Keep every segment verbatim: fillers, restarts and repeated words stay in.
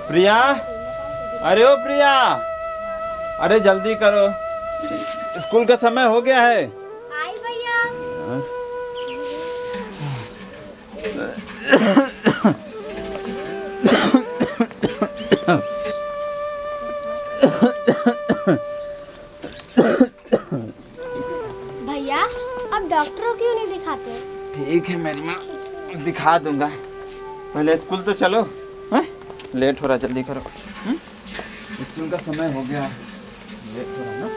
प्रिया, अरे ओ प्रिया, अरे जल्दी करो, स्कूल का समय हो गया है। आई भैया। भैया अब डॉक्टर को क्यों नहीं दिखाते? ठीक है मेरी माँ, दिखा दूंगा, पहले स्कूल तो चलो। है? लेट हो रहा, जल्दी करो। हुँ? स्कूल का समय हो गया, लेट हो रहा ना।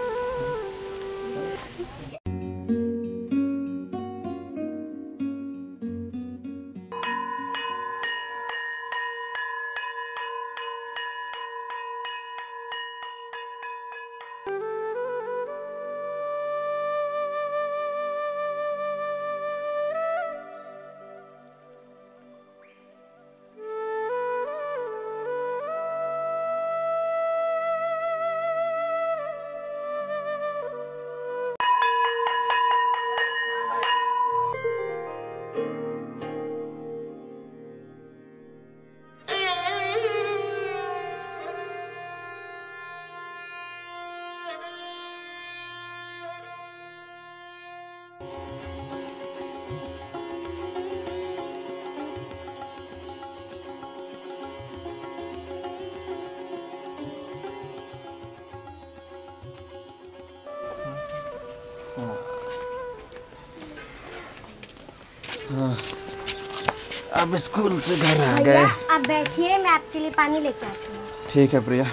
अब स्कूल से घर आ गए। आप बैठिए, मैं आपके लिए पानी लेके आती हूँ। ठीक है प्रिया।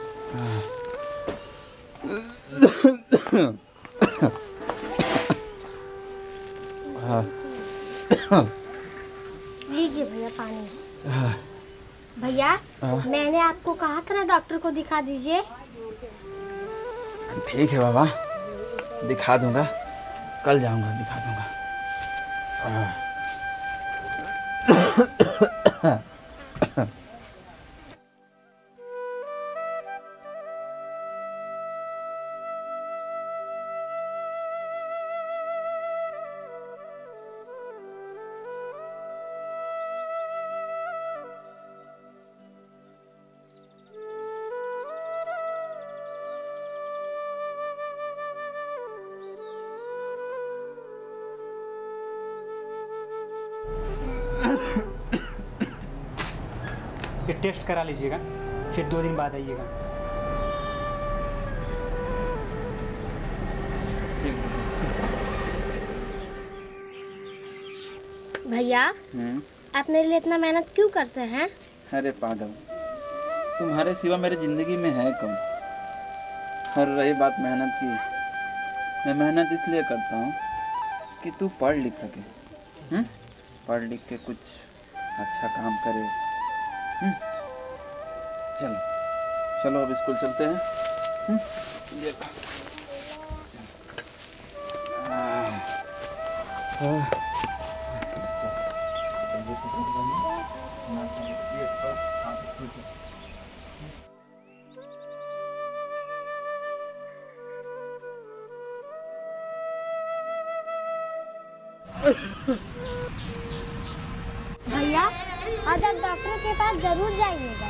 लीजिए भैया पानी। भैया मैंने आपको कहा था ना डॉक्टर को दिखा दीजिए। ठीक है बाबा, दिखा दूंगा, कल जाऊंगा, दिखा दूंगा। ये टेस्ट करा लीजिएगा, फिर दो दिन बाद आइएगा। भैया आप मेरे लिए इतना मेहनत क्यों करते हैं? अरे पागल, तुम्हारे सिवा मेरी जिंदगी में है कौन? और रही बात मेहनत की, मैं मेहनत इसलिए करता हूँ कि तू पढ़ लिख सके। हुँ? पढ़ लिख के कुछ अच्छा काम करे। हुँ? चलो चलो अब स्कूल चलते हैं। हुँ? ये भैया आज आप डॉक्टर के पास जरूर जाइएगा।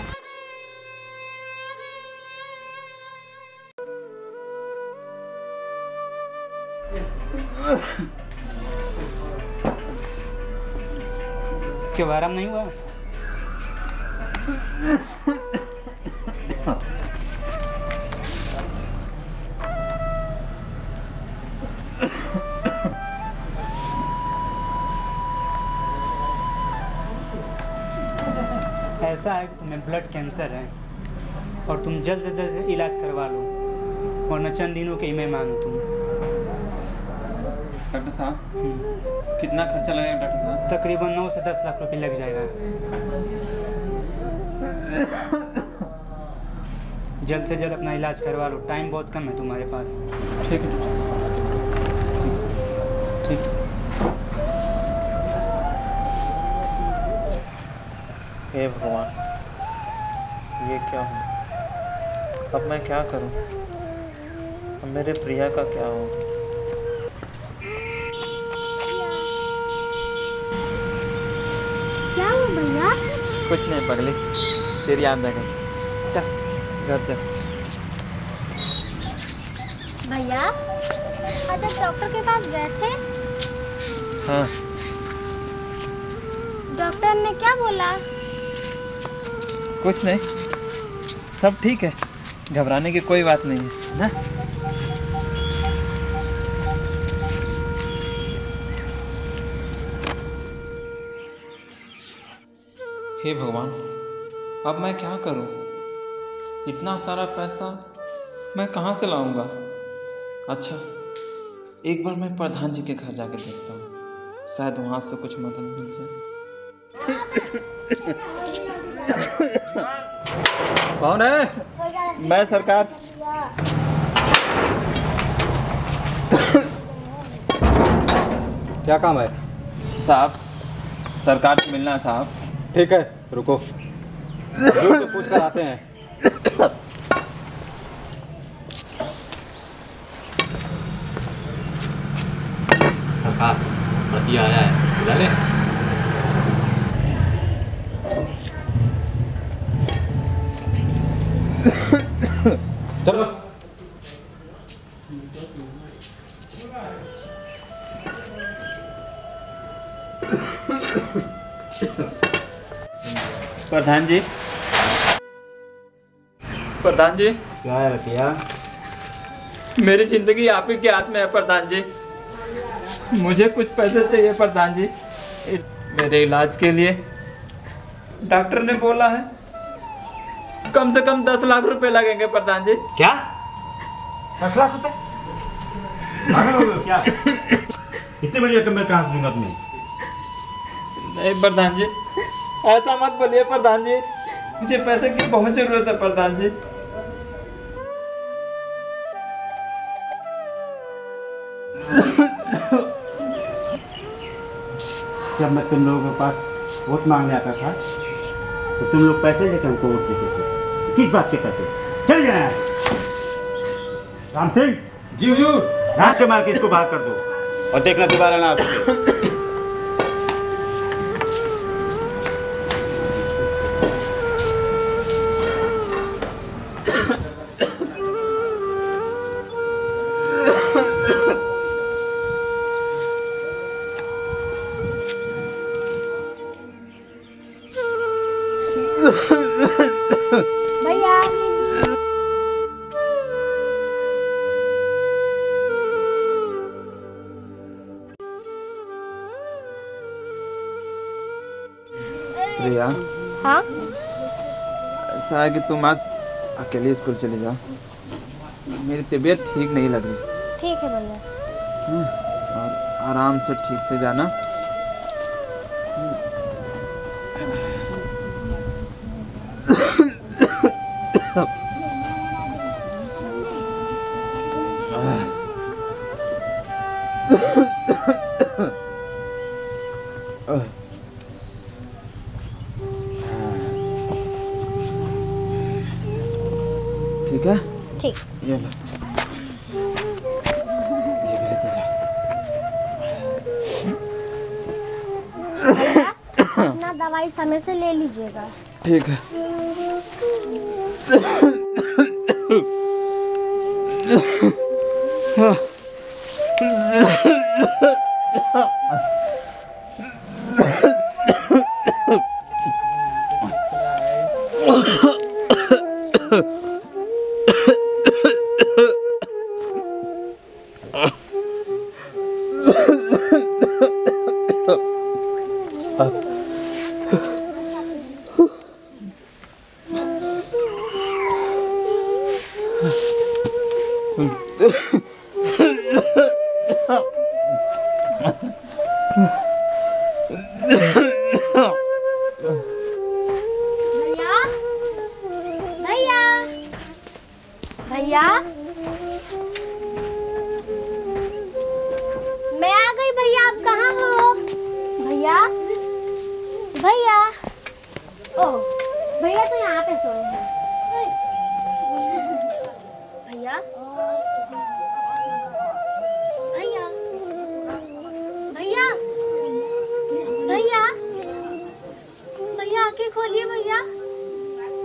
क्यों आराम नहीं हुआ? ऐसा है कि तुम्हें ब्लड कैंसर है और तुम जल्द से जल्द इलाज करवा लो, वरना चंद दिनों के ही मैं मांगू तुम। डॉक्टर साहब कितना खर्चा लगेगा डॉक्टर साहब? तकरीबन नौ से दस लाख रुपए लग जाएगा। जल्द से जल्द अपना इलाज करवा लो, टाइम बहुत कम है तुम्हारे पास। ठीक है ठीक है। हे भगवान, ये क्या हुआ? अब मैं क्या करूं? अब मेरे प्रिया का क्या हो? क्या हुआ भैया? कुछ नहीं पगली, तेरी आमदा कर। चल घर चल। भैया आज आप डॉक्टर के पास गए थे? हाँ। डॉक्टर ने क्या बोला? कुछ नहीं, सब ठीक है, घबराने की कोई बात नहीं है ना। हे भगवान, अब मैं क्या करूं? इतना सारा पैसा मैं कहां से लाऊंगा? अच्छा, एक बार मैं प्रधान जी के घर जाके देखता हूँ, शायद वहां से कुछ मदद मिल जाए। कौन है? मैं सरकार। क्या काम है साहब? सरकार से मिलना है साहब। ठीक है, रुको, दूर से पूछ कर आते हैं। सरकार, पति आया है, बुला ले। चलो। प्रधान जी, प्रधान जी, क्या है रतिया? मेरी जिंदगी आप ही के हाथ में है प्रधान जी। मुझे कुछ पैसे चाहिए प्रधान जी, मेरे इलाज के लिए। डॉक्टर ने बोला है कम से कम दस लाख रुपए लगेंगे प्रधान जी। क्या? दस लाख रुपए? पागल हो गए क्या? इतनी बड़ी रकम मैं कहाँ से दूंगा तुम्हें? नहीं प्रधान जी, ऐसा मत बोलिए प्रधान जी, मुझे पैसे की बहुत जरूरत है प्रधान जी। जब मैं तुम लोगों के पास वोट मांगने आता था तो तुम लोग पैसे लेकर हमको वोट देते थे। किस बात के पैसे? चल जाए राम सिंह जी हुजूर, रात के मार के इसको बाहर कर दो और देखना दोबारा ना आ सके। भैया प्रिया, हाँ ऐसा है कि तुम आज अकेले स्कूल चले जाओ, मेरी तबीयत ठीक नहीं लग रही। ठीक है भैया। और आराम से ठीक से जाना। ठीक है? ठीक। ये लो, ये भी लेते जाओ। भैया अपना दवाई समय से ले लीजिएगा। ठीक है। भैया भैया भैया मैं आ गई भैया, आप कहाँ हो? भैया भैया ओ भैया तो यहाँ पे सोए हैं। भैया भैया भैया भैया भैया आंखें खोलिए भैया।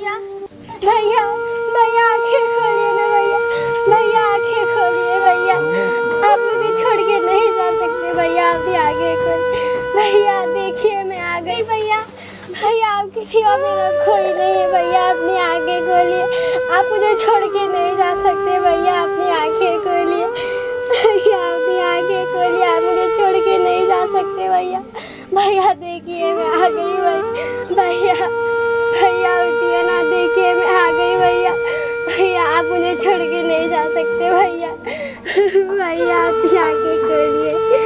भैया भैया भैया आंखें खोलिए ना भैया, भैया आंखें खोलिए भैया, आप मुझे छोड़ के नहीं जा सकते भैया, आप भी आगे खोलिए भैया। देखिए मैं आ गई भैया, भैया आपकी सिवा मेरा कोई नहीं है भैया, अपनी आंखें खोलिए, आप मुझे छोड़ के नहीं जा सकते भैया, अपनी आंखें खोलिए भैया, अपनी आंखें खोलिए, आप मुझे छोड़ के नहीं जा सकते भैया। भैया देखिए मैं आ गई भैया, भैया भैया उठिए ना, देखिए मैं आ गई भैया, भैया आप मुझे छोड़ के नहीं जा सकते भैया, भैया अपनी आंखें खोलिए।